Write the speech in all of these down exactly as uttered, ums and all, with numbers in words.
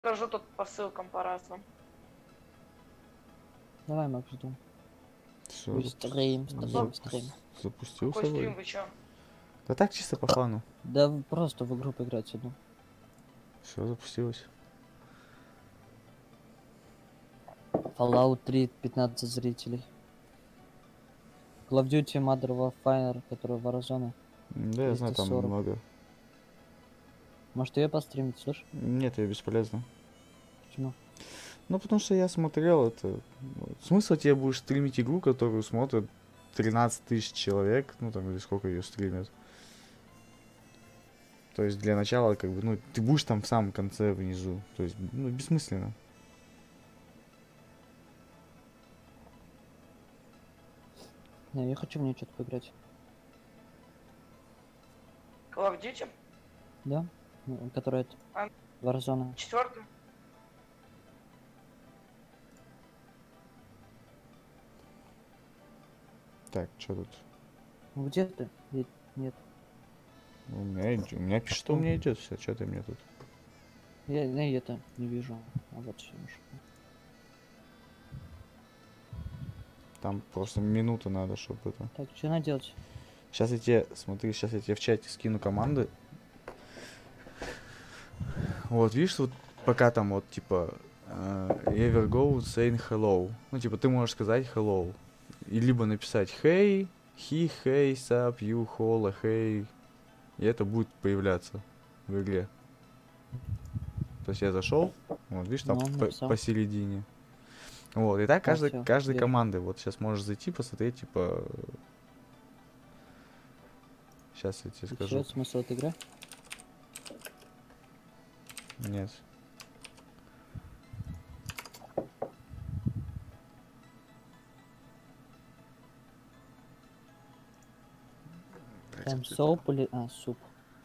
Скажу тут по ссылкам по разным. Давай, Макс, жду. Все, Стрим, стрим, стрим. запустился. Какой стрим вы чё? Да так чисто по фану. Да просто в игру поиграть одну. Все запустилось. Fallout три, пятнадцать зрителей. Call of Duty Modern Warfare, который Warzone. Да, я знаю, там двести сорок. много. Может ее постримить, слышь? Нет, я бесполезно. Почему? Ну, потому что я смотрел это. Вот. Смысл тебе будешь стримить игру, которую смотрят тринадцать тысяч человек, ну там или сколько ее стримят. То есть для начала, как бы, ну, ты будешь там в самом конце внизу. То есть, ну, бессмысленно. Не, я хочу в нее что-то поиграть. Call of Duty? Да? Ну, которая это. А. Warzone. Четвертый? Так, что тут? Ну, где ты? Е- Нет. У меня, иди- у меня пишет, что у меня идет все. Что ты мне тут? Я, я это не вижу. А вот все. Там просто минута надо, чтобы это. Так, что надо делать? Сейчас я тебе, смотри, сейчас я тебе в чате скину команды. Вот, видишь, вот пока там вот, типа, uh, ever go saying hello. Ну, типа, ты можешь сказать hello. И либо написать hey, he, hey, sup, you, hola, hey. И это будет появляться в игре. То есть я зашел, вот, видишь, там Ну, по- написал. посередине. Вот, и так каждой, всё, каждой вижу. команды. Вот сейчас можешь зайти, посмотреть, типа. Сейчас я тебе И скажу. чё, смысл этой игры? Нет. Там соуп или... А, суп.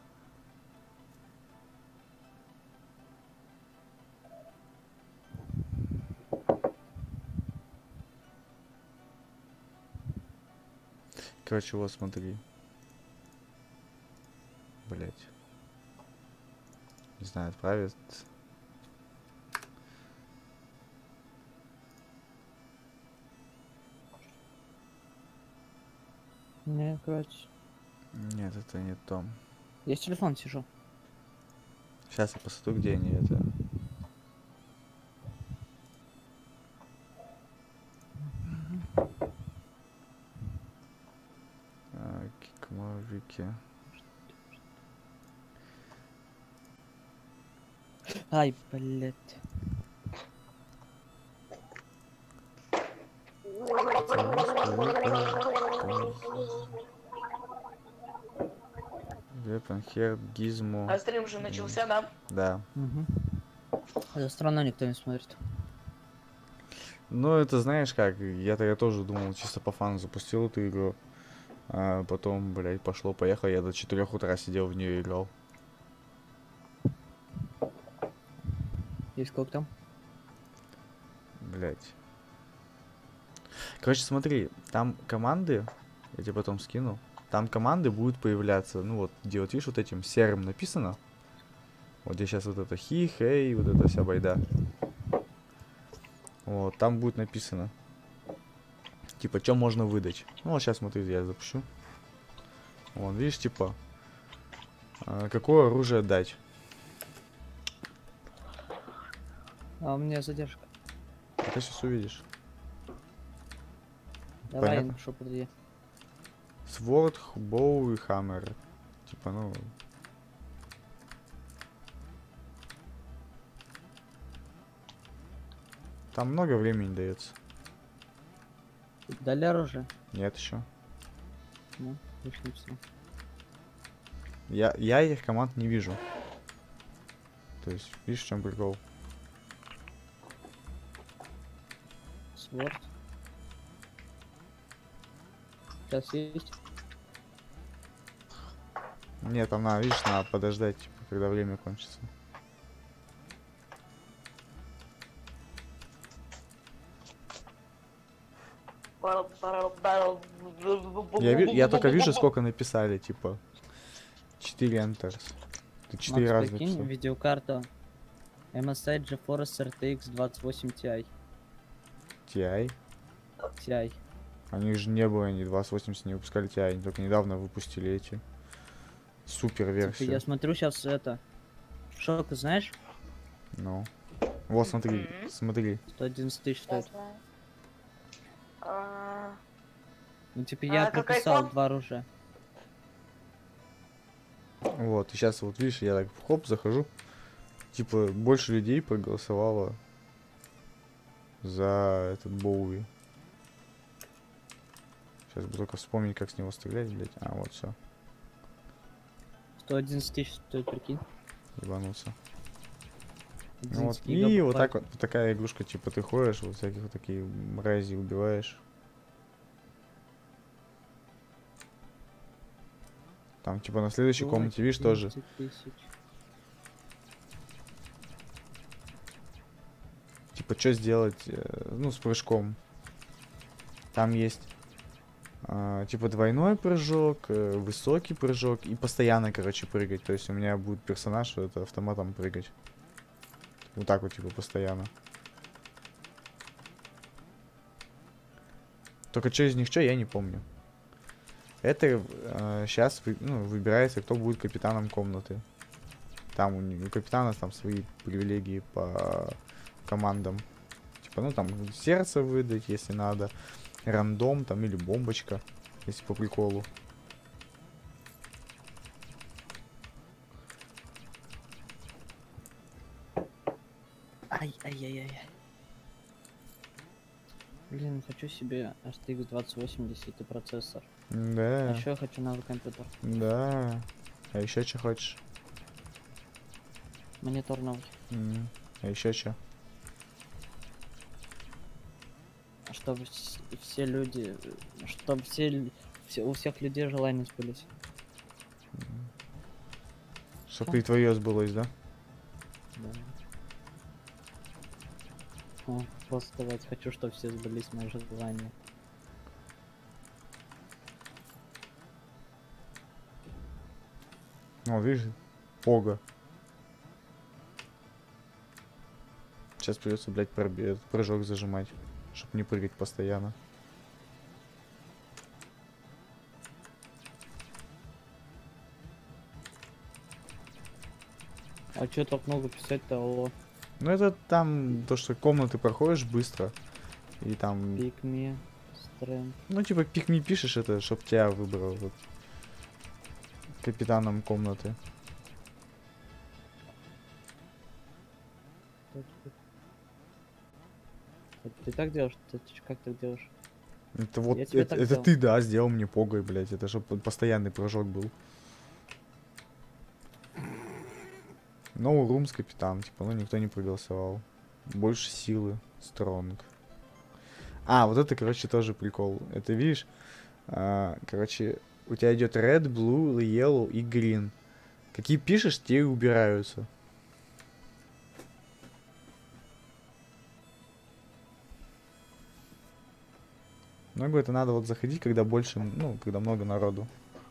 Короче, вот смотри. Блять. Не знаю, отправит. Не, короче. Нет, это не то. Я с телефоном сижу. Сейчас я посмотрю, где они это. А, Кикмовики. Ай, блядь. Вепенхер, Гизмо. А стрим уже начался, да? Да. Угу. Это странно, никто не смотрит. Ну, это знаешь как, я-то я тоже думал, чисто по фану запустил эту игру. А потом, блядь, пошло-поехало, я до четырёх утра сидел в нее и играл. И сколько там? Блять. Короче, смотри, там команды, я тебе потом скину, там команды будут появляться, ну вот, где вот видишь, вот этим серым написано, вот где сейчас вот это хи, хей, вот эта вся байда. Вот, там будет написано, типа, что можно выдать. Ну, вот сейчас, смотри, я запущу. Вон, видишь, типа, а, какое оружие дать. А у меня задержка. Ты сейчас увидишь. Давай, Понятно. я напишу под Е. Сворд, боу и хаммер. Типа, ну... Там много времени дается. Дали оружие? Нет еще. Ну, лишь написал. Я, я этих команд не вижу. То есть, видишь, в чем прикол? Сворд. Сейчас есть. Нет, там надо, видишь, надо подождать, типа, когда время кончится. Я, ви- я только вижу, сколько написали, типа. четыре Enters. Ты четыре Макс, раза прикинь, написал. видеокарта эм эс ай GeForce эр ти экс двадцать восемь Ti. Ti? Ti. Они же не было, они двадцать восемьдесят не выпускали Ti, они только недавно выпустили эти. Супер Типа, версию. я смотрю сейчас это. Шок, знаешь? Ну. Вот, смотри, Мгм. смотри. сто одиннадцать тысяч Я стоит. знаю. А, Ну, типа, я А, какой прописал комп? два оружия. Вот, и сейчас вот видишь, я так хоп, захожу. Типа, больше людей проголосовало за этот Боуи. Сейчас бы только вспомнить, как с него стрелять, блять. А, вот все, сто одиннадцать тысяч стоит, прикинь. ебануться. Ну одиннадцать вот, и вот так гигабайт. вот такая игрушка, типа, ты ходишь, вот всяких вот такие мрази убиваешь. Там, типа, на следующей Ой, комнате, видишь, тоже. одиннадцать тысяч. Типа, что сделать, э, ну, с прыжком. Там есть, а, типа, двойной прыжок, э, высокий прыжок и постоянно, короче, прыгать. То есть у меня будет персонаж, что это автоматом прыгать. Вот так вот, типа, постоянно. Только что из них что, я не помню. Это сейчас ну, выбирается, кто будет капитаном комнаты. Там у, не- у капитана там свои привилегии по командам. Типа, ну там сердце выдать, если надо. Рандом там или бомбочка, если по приколу. Ай-ай-яй-яй. Блин, хочу себе эр ти экс двадцать восемьдесят и процессор. А Да, еще я хочу новый компьютер. да. А еще что хочешь? Монитор новый. М, А еще что? Чтобы вс- все люди, чтобы все, лю- все, у всех людей желания сбылись. Чтоб Чё? и твое сбылось, да? Да. О, просто сказать, хочу, чтобы все сбылись мои желания. Ну, видишь, пога. Сейчас придется, блядь, проби- этот прыжок зажимать, чтобы не прыгать постоянно. А чё так много писать-то, алло? Ну, это там то, что комнаты проходишь быстро. И там, Pick me, strength. ну, типа, пикми пишешь это, чтоб тебя выбрал вот капитаном комнаты. Это ты так делаешь? Ты, ты ж как так делаешь? Это вот, Я тебе это, так это сделал. ты, да, сделал мне погой, блядь. Это чтобы постоянный прыжок был. No Rooms капитан, типа, ну никто не проголосовал. Больше силы, стронг. А, вот это, короче, тоже прикол. Это, видишь, а, короче, у тебя идет red, blue, yellow и green. Какие пишешь, те и убираются. Много это надо вот заходить, когда больше, ну, когда много народу.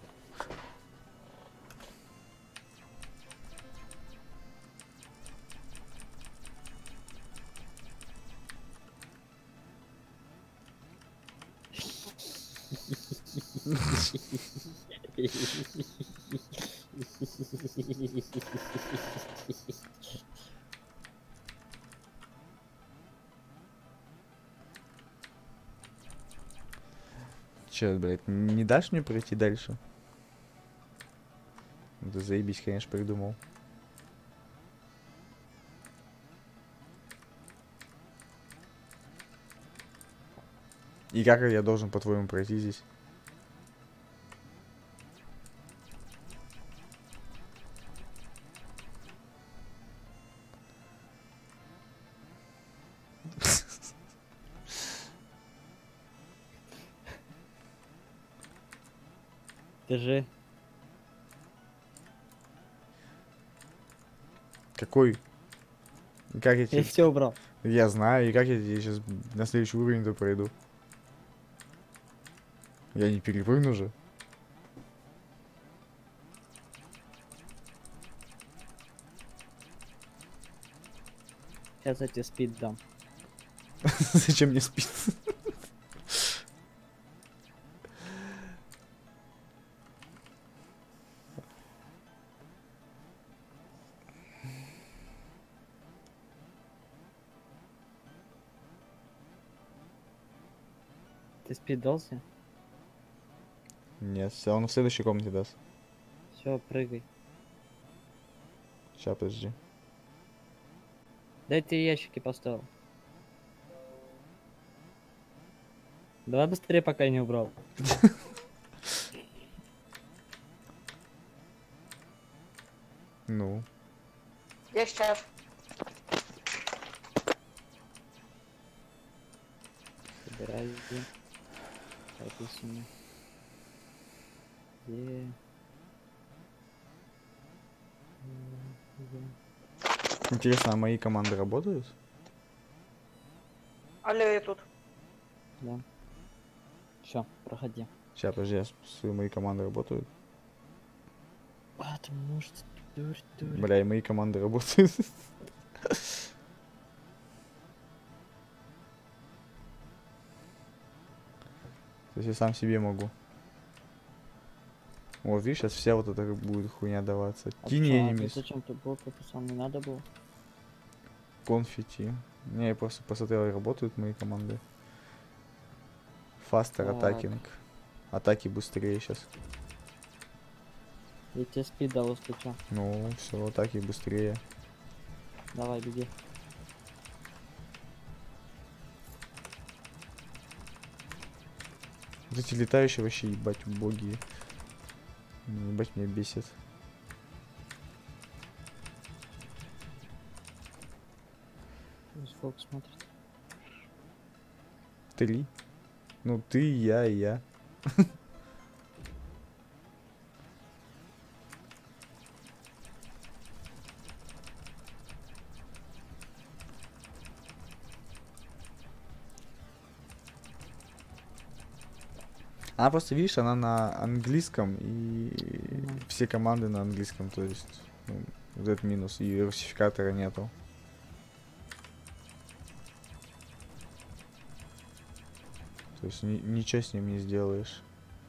Че, блядь, не дашь мне пройти дальше? Ну, ты заебись, конечно, придумал. И как я должен, по-твоему, пройти здесь? Скажи. Какой? И как я Я тебе... все убрал. Я знаю, и как я тебе сейчас на следующий уровень-то пройду? Я не перепрыгну же. Сейчас я тебе спид дам. Зачем мне спит? Ты спид дался? Нет, всё, он в следующей комнате даст. Все, прыгай. Сейчас, подожди. Дай ты ящики поставил. Давай быстрее, пока я не убрал. Ну. Я сейчас. Собирай иди. Записи мне. Где? Где? Интересно, а мои команды работают? Алло, я тут. Да. Все, проходи. Сейчас, подожди, я смотрю, мои команды работают. Потому что дурь, дурь. Бля, и мои команды работают. То есть я сам себе могу. Вот, видишь, сейчас вся вот эта будет хуйня даваться. А Тини чё, а ты энимис, зачем ты был прописал? Не надо было? конфетти. Не, я просто посмотрел, работают мои команды. Faster Так. attacking. Атаки быстрее сейчас. Я тебе спид дал, если чё. Ну, все, атаки быстрее. Давай, беги. Вот эти летающие вообще, ебать, убогие. Ебать, меня бесит. Сколько смотрит? Три. Ну, ты, я и я. Она просто, видишь, она на английском, и Мгм. все команды на английском, то есть, ну, вот этот минус, и русификатора нету. То есть ни- ничего с ним не сделаешь.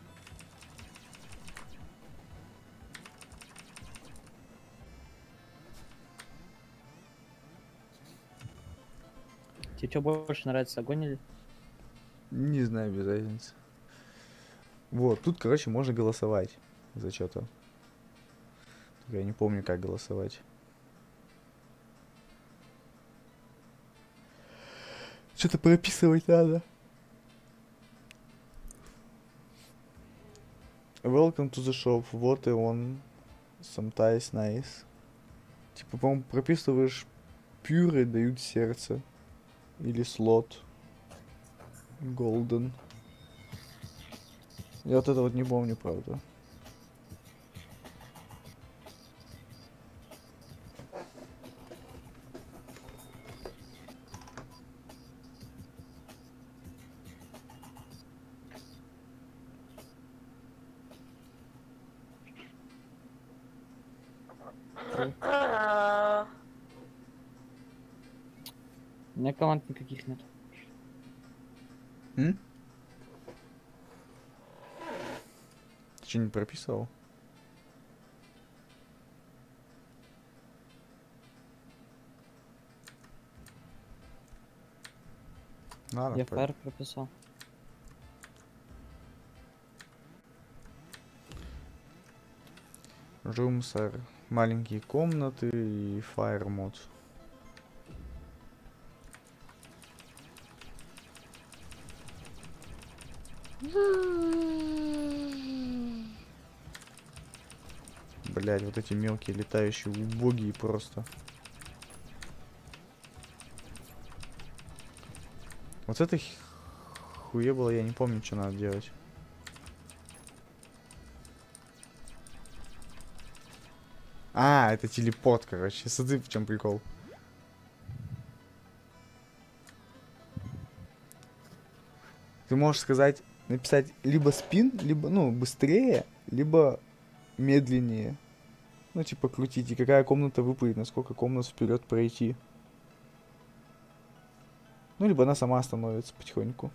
Тебе что больше нравится, огонь или? Не знаю, без разницы. Вот, тут, короче, можно голосовать за что-то. Я не помню, как голосовать. Что-то прописывать надо. Welcome to the shop. Вот и он. Sometimes nice. Типа, по-моему, прописываешь пюре, дают сердце. Или слот. Golden. Я вот это вот не помню, правда. А, У меня команд никаких нет. М? Ты что, не прописывал? Ладно, Я про- фаер прописал. Rooms are маленькие комнаты и fire мод. Блять, вот эти мелкие летающие убогие просто. Вот это хуе было, я не помню, что надо делать. А, это телепорт, короче. Смотри, в чем прикол. Ты можешь сказать, написать либо спин, либо, ну, быстрее, либо медленнее. Ну, типа, крутить. И какая комната выпадет, насколько комнат вперед пройти. Ну, либо она сама остановится потихоньку.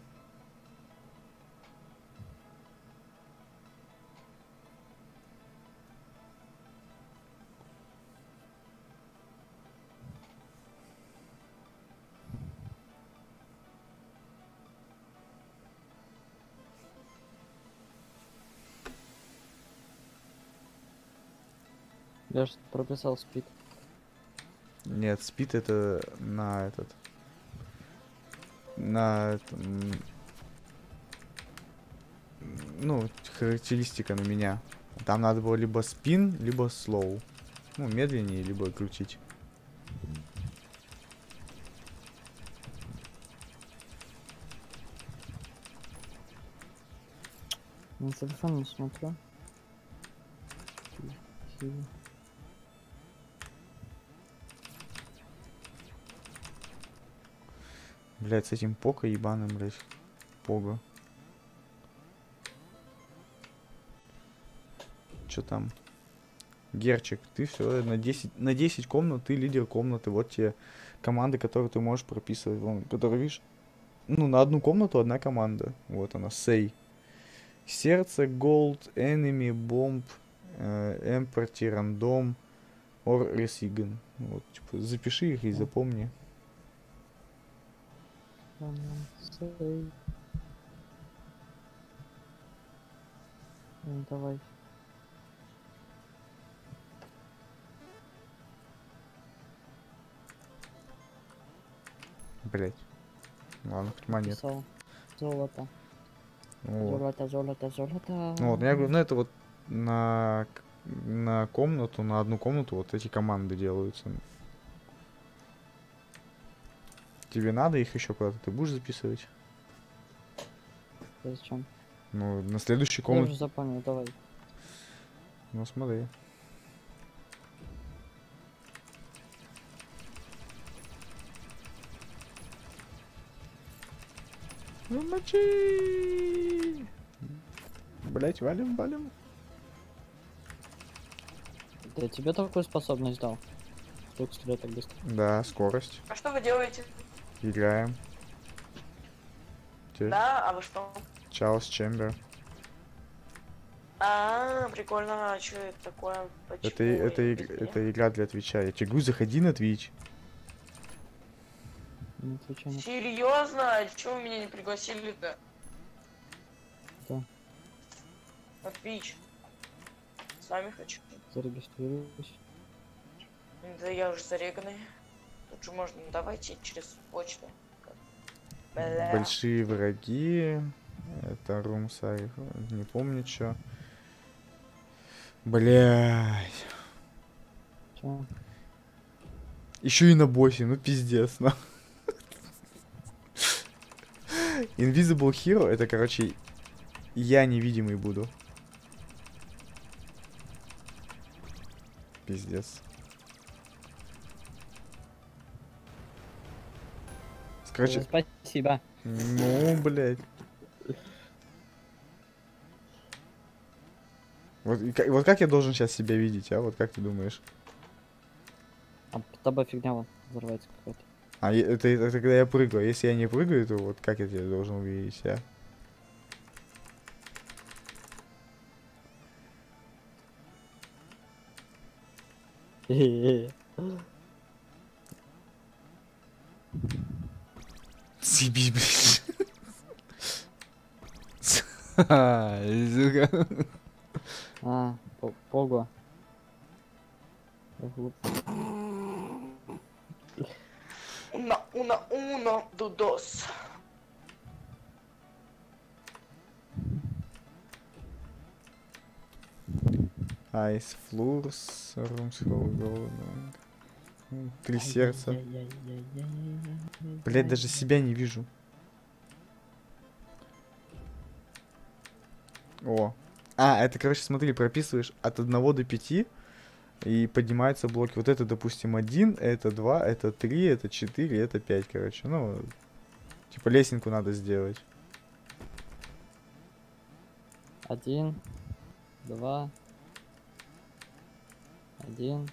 Я же прописал спид. Нет, спид это на этот. На этом, ну, характеристика на меня. Там надо было либо спин, либо слоу. Ну, медленнее, либо крутить. На телефон не смотрю. Хи- Блять, с этим пока ебаным, блять. Пога. Чё там? Герчик, ты все на десять, на десять комнат, ты лидер комнаты. Вот те команды, которые ты можешь прописывать. Вон, которые, видишь, ну, на одну комнату одна команда. Вот она, Сей. Сердце, Голд, Enemy, Бомб, Эмпорти, Рандом, Ор, Ресиган. Вот, типа, запиши их и запомни. Ладно, сэй. Ну, давай. Блять. Ладно, хоть монет. Писал. Золото. Вот. Золото, золото, золото. Ну вот, я говорю, ну это вот на, к- на комнату, на одну комнату вот эти команды делаются. Тебе надо их еще куда-то, ты будешь записывать? Зачем? Ну, на следующей Я комнате. уже запомнил, давай. Ну, смотри. Ну, мочи! Блять, валим, валим. Я тебе такую способность дал. Только стрелять так быстро. Да, скорость. А что вы делаете? Играем. Те- Да, а вы что? Чарльз Чембер. А, прикольно, а что это такое? Это, Почему? и- это, и иг- где? это игра для Твича. Я тебе говорю, заходи на Твич. Не отвечай на Серьезно? А чего вы меня не пригласили-то? что. На Twitch. Сами хочу. Зарегистрируюсь. Да я уже зареганный. Тут же можно, давайте через почту. Бля. Большие враги. Это Румсай. Не помню, что. Блять. Чё? Еще и на боссе, ну пиздец, на. Invisible Hero это, короче, я невидимый буду. Пиздец. Короче, Спасибо. ну, блядь. Вот, и ка- вот как я должен сейчас себя видеть, а? Вот как ты думаешь? А под тобой фигня вон взорвается какая-то. А е- это, это когда я прыгаю. А если я не прыгаю, то вот как я тебя должен увидеть, а? Съебись, блядь. Сука. А, по- пого. Я глуп. Уна, уна, уна, дудос. Айс Флурс, Румс Три сердца. Блять, даже себя не вижу. О. А, это, короче, смотри, прописываешь от одного до пяти и поднимаются блоки. Вот это, допустим, один, это два, это три, это четыре, это пять, короче. Ну, типа лесенку надо сделать. Один, два, один.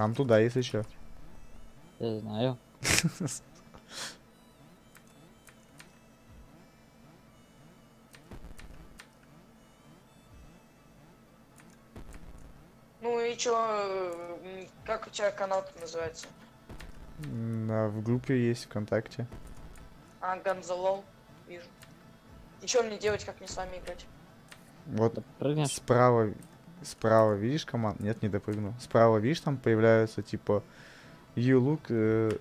Нам туда, если что. Я знаю. Ну и чё, м, как у тебя канал называется? А в группе есть ВКонтакте. А, Ганзалол, вижу. И чё мне делать, как мне с вами играть? Вот Прыгнешь? справа, справа видишь команд? Нет, не допрыгнул. Справа видишь, там появляются типа you look. э,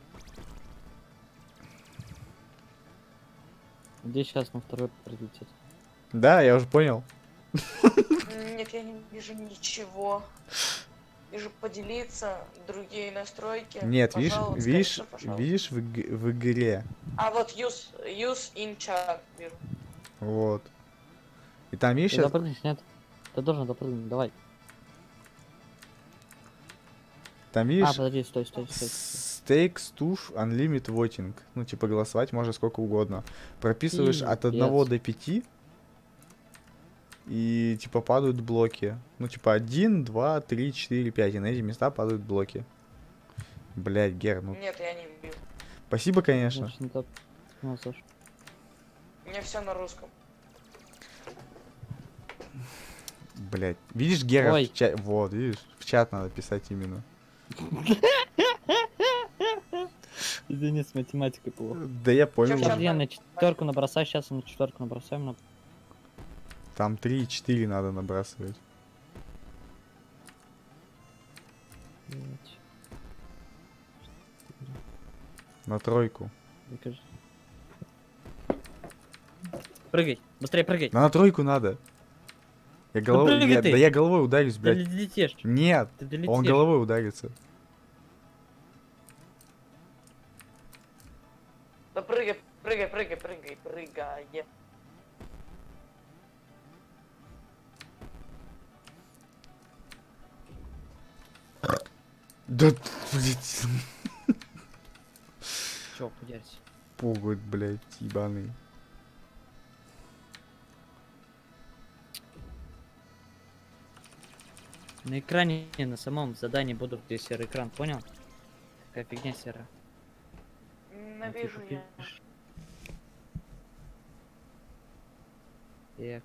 Где сейчас на второй прилетит? Да, я уже понял. Нет, я не вижу ничего. Вижу поделиться, другие настройки. Нет, видишь, пожалуйста, видишь, всё, пожалуйста. видишь в, иг- в игре. А вот use, use in chat вижу. Вот. И там видишь, Ты щас- допрыгнешь, нет? Ты должен допрыгнуть, давай. там А, видишь подожди, стой, стой, стой. стой. Stakes туш unlimited voting. Ну, типа голосовать можно сколько угодно. Прописываешь от Пиздец. одного до пяти. И типа падают блоки. Ну, типа один, два, три, четыре, пять. И на эти места падают блоки. Блять, Гер, ну Нет, я не вижу. спасибо, конечно. Значит, не топ. Ну, слушай. У меня все на русском. Блять. Видишь, Гера Ой. в чат. Вот, видишь, в чат надо писать именно. Извини, с математикой плохо. Да я понял. Чё в Сейчас чат? уже. я на четверку набросаю, сейчас я на четверку набросаем. На... Там три, четыре надо набрасывать. пять, На тройку. докажи. Прыгай, быстрее прыгай. Да на тройку надо. Я головой. прыгай я- ты. да я головой ударюсь, Ты блядь. долетишь. Нет, Ты долетишь. он головой ударится. Да прыгай, прыгай, прыгай, прыгай, прыгай. Да, блядь. Чё, хуярься. Пугают, блядь, ебаный. На экране, на самом задании будут, где серый экран, понял? Какая фигня серая. Ну, Навижу ты я. пишешь.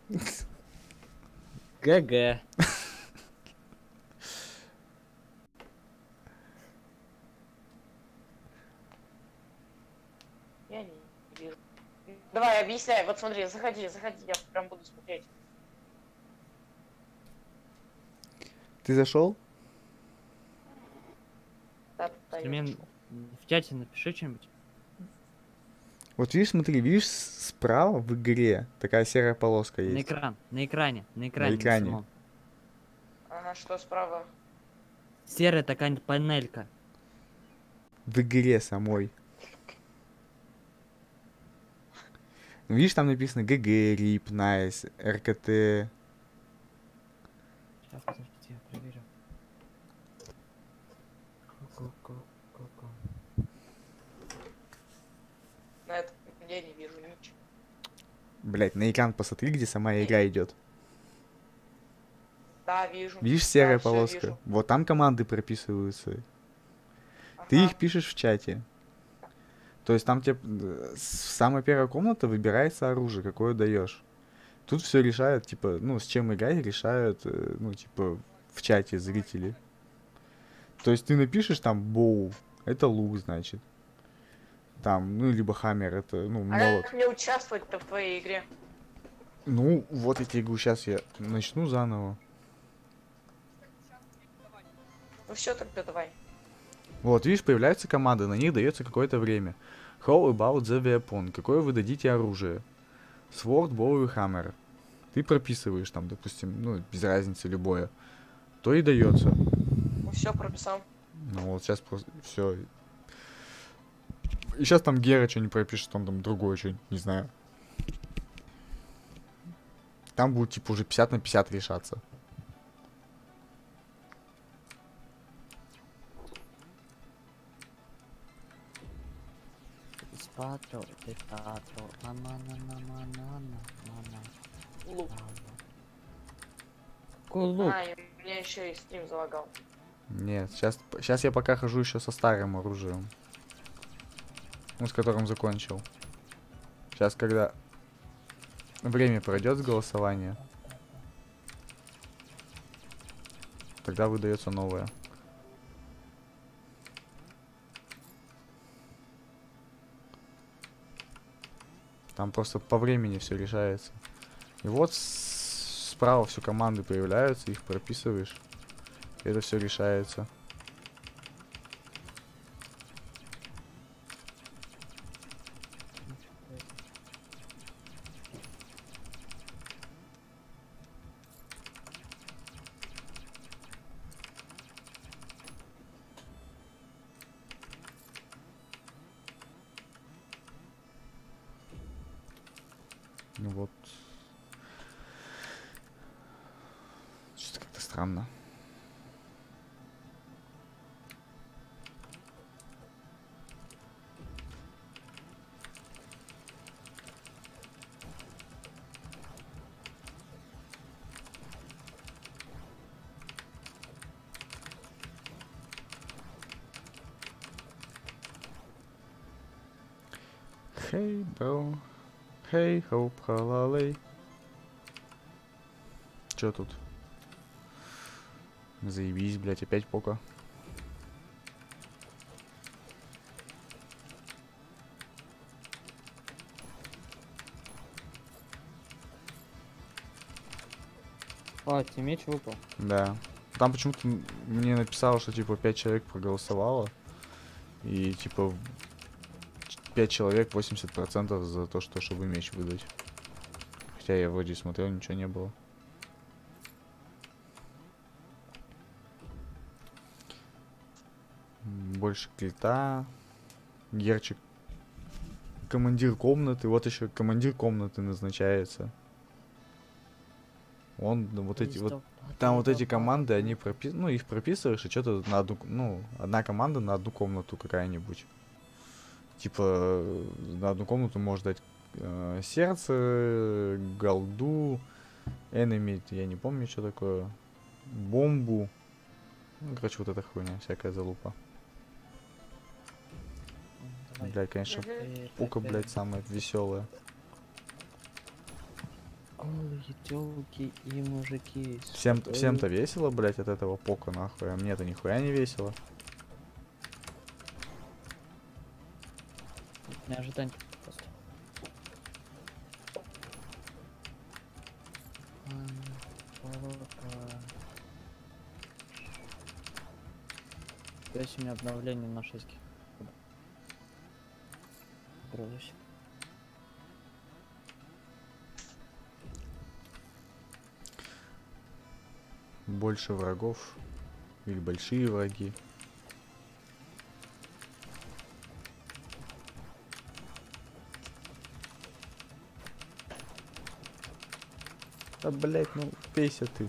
Так. ГГ. Я не вижу. Давай, объясняй. Вот смотри, заходи, заходи, я прям буду смотреть. Ты зашел? Да, да, я Мне нашёл. в чате напиши что-нибудь. Вот видишь, смотри, видишь с- справа в игре такая серая полоска На есть. экран, на экране, на экране. экране. самом. Ага, что справа? Серая такая панелька. В игре самой. Ну, видишь, там написано ГГ, РИП, Найс, РКТ. Сейчас, подождите, я проверю. Ку-ку-ку-ку-ку. На этом я не вижу ничего. Блять, на экран посмотри, где сама игра идет. Да, вижу. Видишь, серая Да, всё полоска? вижу. Вот там команды прописываются. Ты Ага. их пишешь в чате. То есть там тебе э, с- самая первая комната выбирается оружие, какое даешь. Тут все решают, типа, ну, с чем играть, решают, э, ну, типа, в чате зрители. То есть ты напишешь там боу, это лук, значит. Там, ну, либо хаммер, это, ну, А молот. как мне участвовать-то в твоей игре? Ну, вот я тебе говорю, сейчас я начну заново. Ну все, тогда давай. Вот, видишь, появляются команды, на них дается какое-то время. How about the weapon? Какое вы дадите оружие? Sword, bow и hammer. Ты прописываешь там, допустим, ну, без разницы, любое. То и дается. Ну все, прописал. Ну вот сейчас просто все. И сейчас там Гера что-нибудь пропишет, он там другое что-нибудь, не знаю. Там будет типа уже пятьдесят на пятьдесят решаться. Спатро, ты патро, на на на на на на на Лук. Какой лук? А, и у меня еще и стрим залагал. Нет, сейчас, сейчас я пока хожу еще со старым оружием. Ну, с которым закончил. Сейчас, когда время пройдет с голосования, тогда выдается новое. Там просто по времени все решается. И вот с- справа все команды появляются, их прописываешь. И это все решается. Ну вот. Что-то как-то странно. Hey, bro. Hey, hope, halalei. Чё тут? Заебись, блять, опять пока. А, тебе меч выпал. Да. Там почему-то м- мне написало, что типа пять человек проголосовало. И типа пять человек восемьдесят процентов за то, что чтобы меч выдать. Хотя я вроде смотрел, ничего не было. М, Больше клита. Герчик. Командир комнаты. Вот еще командир комнаты назначается. Он, ну, вот эти вот. Там вот эти команды, они пропис... ну, их прописываешь, и что-то на одну, ну, одна команда на одну комнату какая-нибудь. Типа, э, на одну комнату можешь дать э, сердце, голду, enemy, я не помню, что такое, бомбу. Ну, короче, вот эта хуйня, всякая залупа. Давай. Блядь, конечно, Мгм. пука, блядь, самая веселая. Голые тёлки и мужики. с Всем, собой. всем-то весело, блядь, от этого пока, нахуй, а мне-то нихуя не весело. Не ожидание просто. То есть у меня обновление на шесть гиг. Брось. Больше врагов или большие враги. Да, блять, ну пейся ты.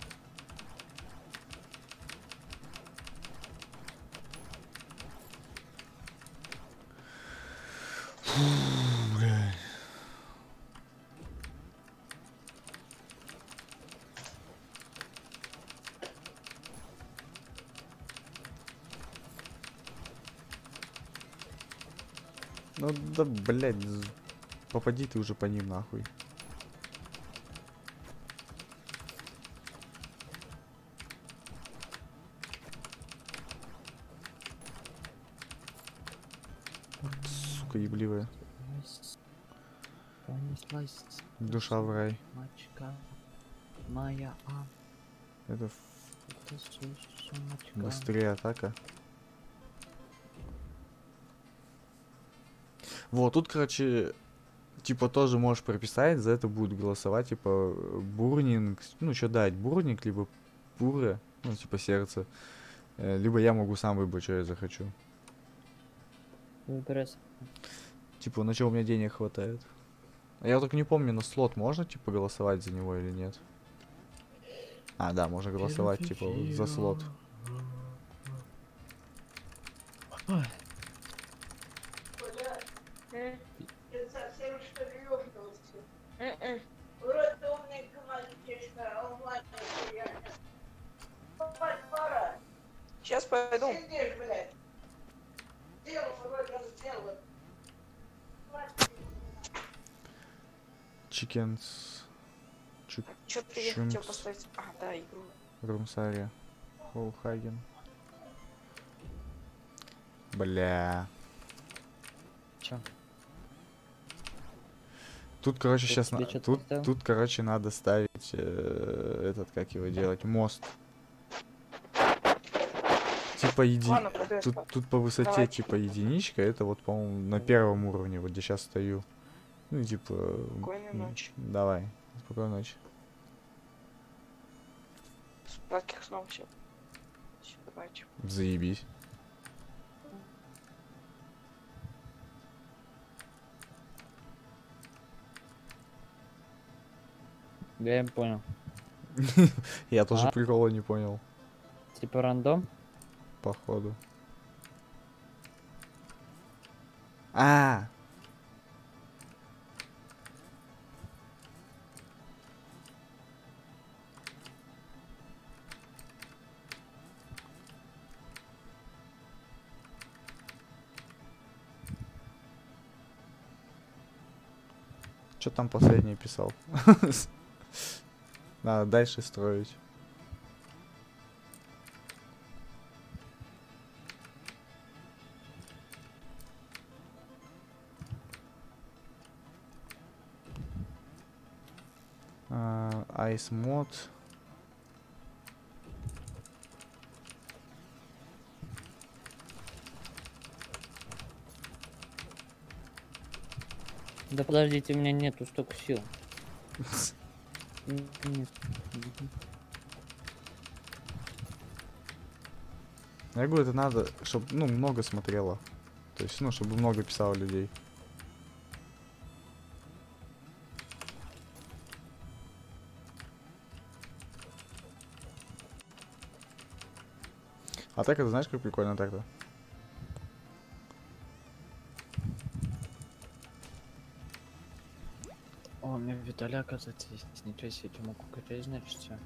Фу, блядь. Ну да, блядь, з- попади ты уже по ним нахуй. Сука ебливая. Понес- Понеслась Душа в рай. сумочка моя, а Это ф- это су- сумочка. быстрее атака. Вот, тут, короче, типа тоже можешь прописать, за это будут голосовать, типа, бурнинг, ну, что дать, бурник, либо пура, ну, типа, сердце, э, либо я могу сам выбрать, что я захочу. Выбирай сам. Типа, на что у меня денег хватает. А я только не помню, на слот можно, типа, голосовать за него или нет? А, да, можно голосовать, типа, вот за слот. Ой, М, Ты совсем что ли ёбнулся? м-м. Вроде умный мальчишка, а у мальчика реально. Спать пора. сейчас пойду. Сидишь, блядь. Дело вроде раз сделано. Chickens. Чик. Что ты я хотел Чимпс. поставить? А, да, игру. Румсария. Хоухаген. Бля. Чё? Тут, короче, Тут сейчас тебе чё-то тут, поставил? тут, короче, надо ставить э, этот, как его делать, мост. Типа еди... Ладно, пойду я Тут, спать. тут по высоте, Давай. типа, единичка, это вот, по-моему, на первом уровне, вот где сейчас стою. Ну, и, типа... Спокойной м, ночи. Давай. Спокойной ночи. Сладких снов всем. Давайте. Заебись. Я не понял. Я тоже А? прикола не понял, Типа рандом? походу. А, что там последний писал? Надо дальше строить. Ice мод. Да подождите, у меня нету столько сил. М, Нет. Мгм. Я говорю, это надо, чтобы, ну, много смотрело. То есть, ну, чтобы много писало людей. А так это знаешь, как прикольно так-то? О, у меня Виталя, оказывается, есть. Ничего себе, я могу качать, значит, все.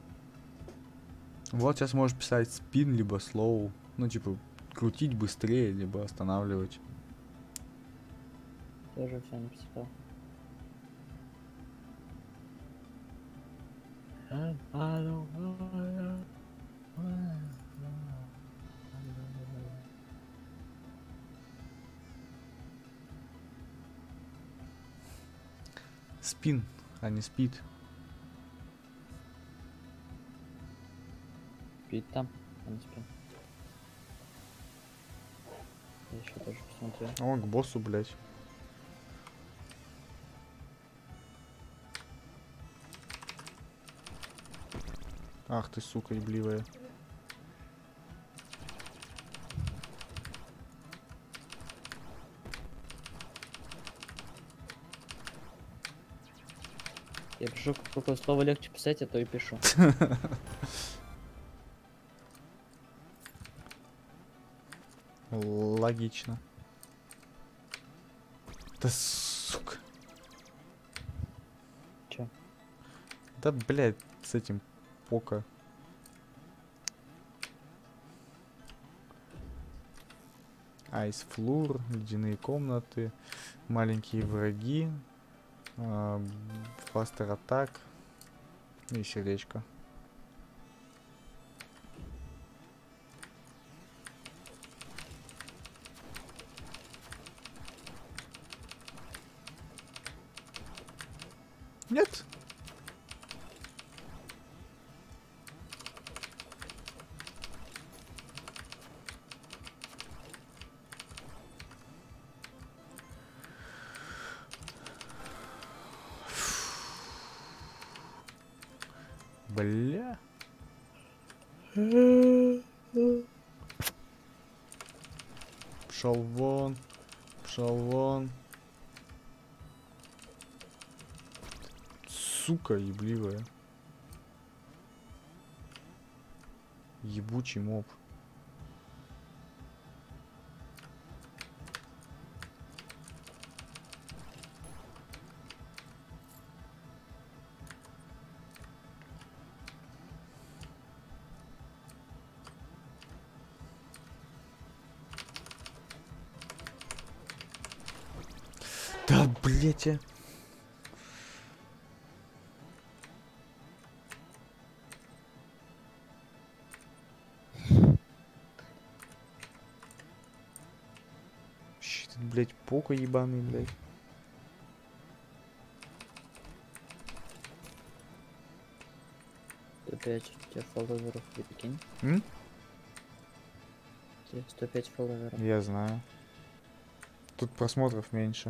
Вот сейчас можешь писать спин, либо слоу. Ну, типа, крутить быстрее, либо останавливать. Тоже все написал. Спин, а не спид. Спит там, а не спит. Я еще тоже посмотрел. О, к боссу, блядь. Ах ты, сука, ебливая. Я пишу, какое слово легче писать, а то и пишу. Логично. Да сука. Чё? Да, блядь, с этим пока. Айс флур, ледяные комнаты, маленькие враги, фастер атак и сердечко. Нет. Бля. Пшел вон. Пшел вон. Сука ебливая. Ебучий моб. блять, а. Щит, блять, пока ебаный, блять. сто пять у тебя фолловеров, прикинь. М? У тебя сто пять фолловеров. Я знаю. Тут просмотров меньше.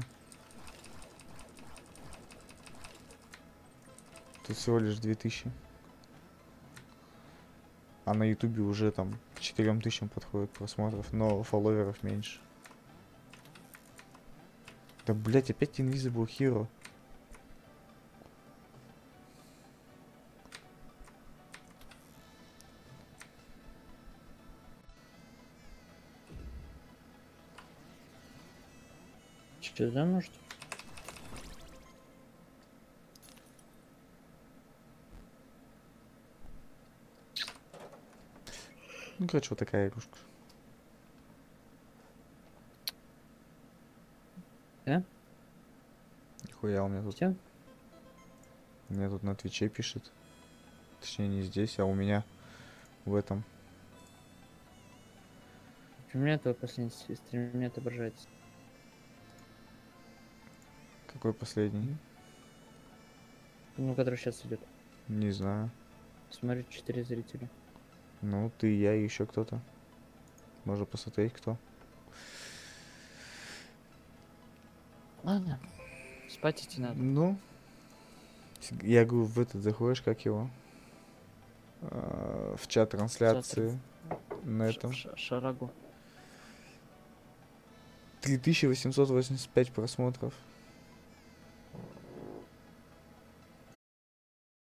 Тут всего лишь две тысячи. А на ютубе уже там к четырем тысячам подходит просмотров, но фолловеров меньше. Да блять, опять Invisible Hero. Что за может? Ну, короче, вот такая игрушка. Да? Нихуя у меня тут. Все? У меня тут на Твиче пишет. Точнее, не здесь, а у меня в этом. У меня твой последний стрим не отображается. Какой последний? Ну, который сейчас идет. Не знаю. Смотри, четыре зрителя. Ну, ты, я и еще кто-то. Можно посмотреть, кто. Ладно. Спать идти надо. Ну, с- я говорю, в этот заходишь, как его? А, в чат трансляции на Ш- этом. ш- Шарагу. три тысячи восемьсот восемьдесят пять просмотров.